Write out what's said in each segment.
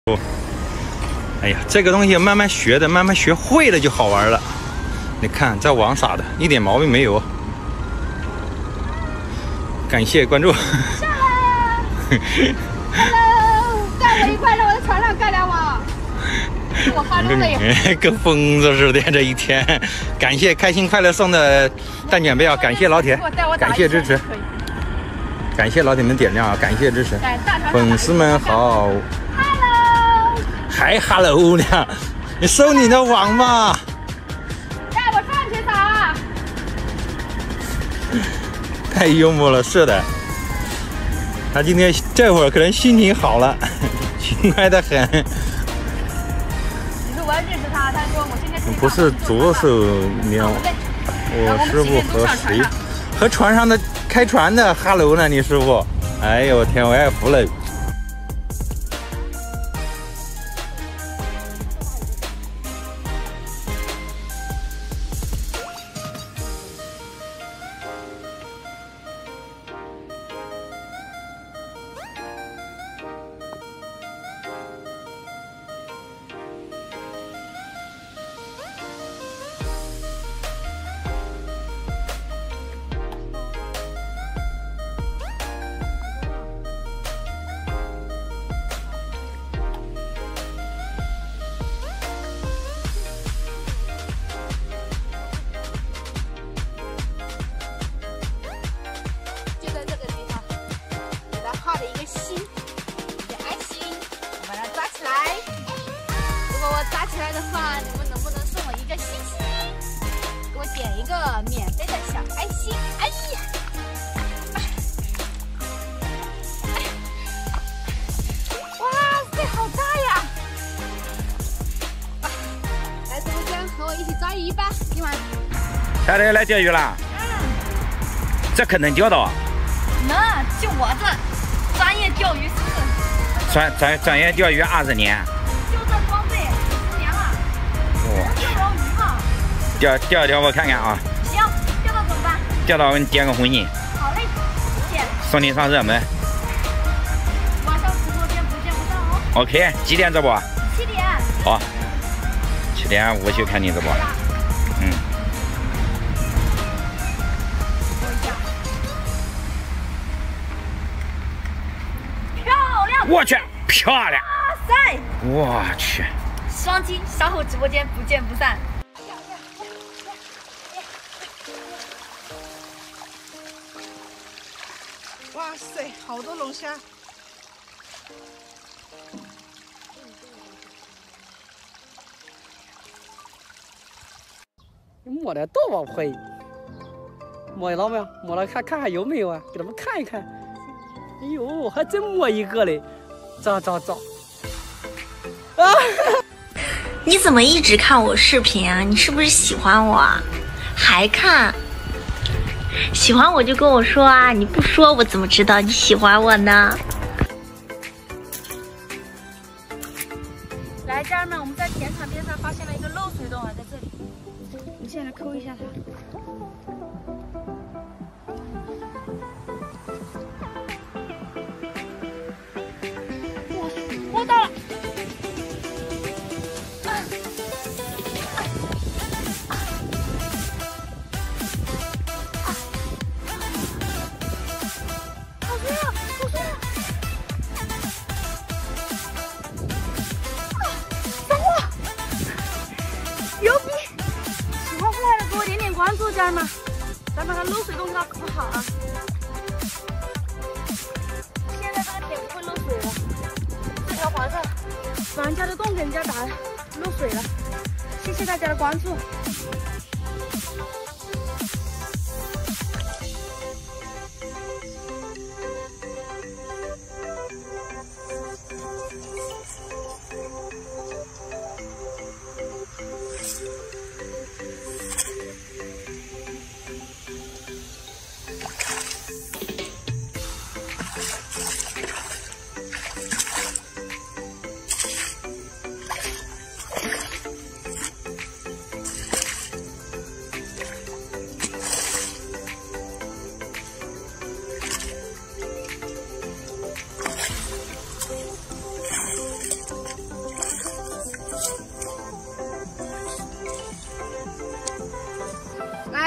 哎呀，这个东西慢慢学的，慢慢学会了就好玩了。你看这网撒的，一点毛病没有。感谢关注。 下来 ，Hello， 盖我一块在我的船上盖两网。我发疯了也。 跟疯子似的这一天。感谢开心快乐送的蛋卷杯啊！感谢老铁，感谢支持。 感谢老铁们点亮啊！感谢支持，粉丝们好。 Hello， 还 Hello 呢？你收你的网吧。 带我上去撒。 太幽默了，是的。他今天这会儿可能心情好了，亲爱的很。 你说我要认识他，他说我今天不是左手瞄，我师傅和谁？和船上的。 开船的 ，Hello 呢，你师傅？哎呦天，我也服了。 打起来的话，你们能不能送我一个星星？给我点一个免费的小爱心。哎呀，哇塞，好大呀！来直播间和我一起抓鱼吧，今晚。 小弟来钓鱼了。这可能钓到？ 能，就我这专业钓鱼师。 专业钓鱼20年。 钓钓我看看啊！ 行，钓到怎么办？ 钓到我给你点个红心。 好嘞，点。 送你上热门。 晚上直播间不见不散哦。 OK， 几点直播 ？7点。 好，7点5去看你直播。嗯。 漂亮！ 我去，漂亮！ 哇塞！ 我去。 双击，稍后直播间不见不散。 哇塞，好多龙虾！ 你摸的多少回？摸到没有？摸了看看有没有啊？给他们看一看。哎呦，还真摸一个嘞！找。啊！ 你怎么一直看我视频啊？你是不是喜欢我啊？还看？ 喜欢我就跟我说啊！你不说我怎么知道你喜欢我呢？ 来，家人们，我们在田场边上发现了一个漏水洞啊，在这里。我们现在来抠一下它。哇，摸到了！关注家人们，咱把它漏水洞给它搞好啊！现在这个田不会漏水了，这条黄色把人家的洞给人家打漏水了，谢谢大家的关注。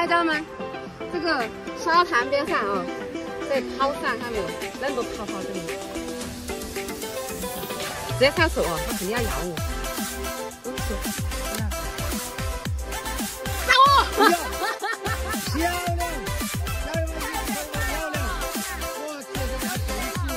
来家们，这个沙滩边上啊，在跑伞上面，那么多泡泡这里，直接上手啊，他肯定要咬我。打我！漂亮，漂亮，漂亮！我去，这俩真是。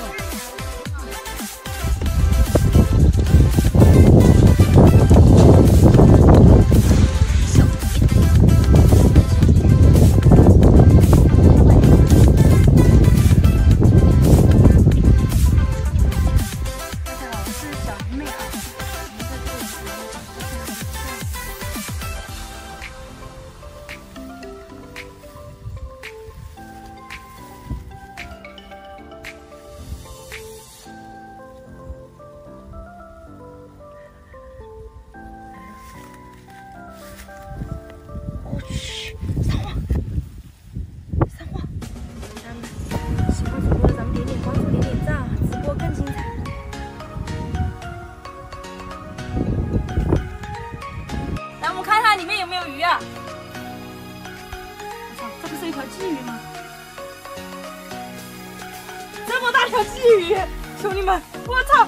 这么大条鲫鱼，兄弟们，我操！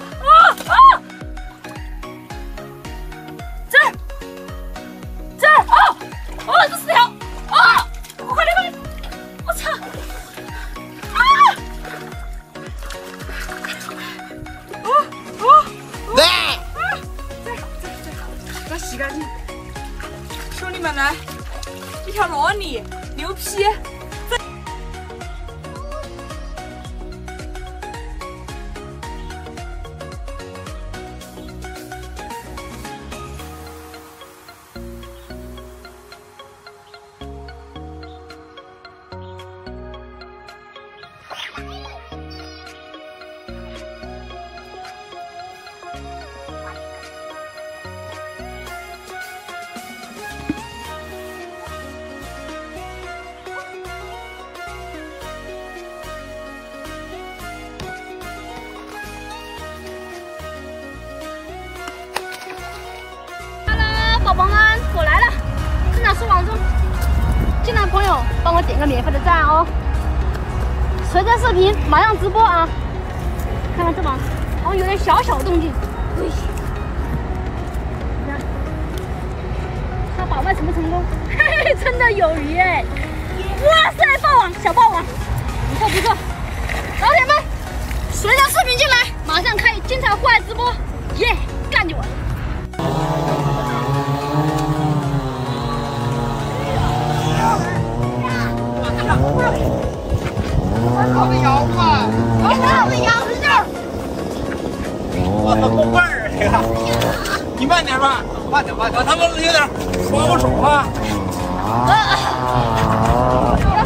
这这4条快点！我操！这洗干净。兄弟们来，一条罗尼，牛皮。 宝宝们，我来了！正在收网中，进来的朋友帮我点个免费的赞哦。随着视频马上直播啊！看看这网好像有点小动静。你看，他把外成不成功？嘿嘿，真的有鱼哎！哇塞，爆网，小爆网，不错不错。老铁们，随着视频进来，马上开精彩户外直播，耶，干就完。 我的腰啊！我的腰是这儿。我操，够味儿啊！你慢点吧，慢点。他们有点抓不手了。